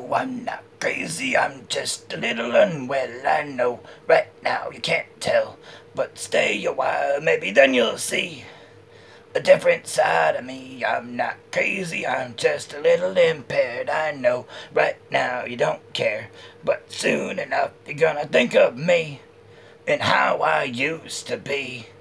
No, I'm not crazy, I'm just a little unwell. I know right now you can't tell, but stay a while, maybe then you'll see a different side of me. I'm not crazy, I'm just a little impaired. I know right now you don't care, but soon enough you're gonna think of me and how I used to be.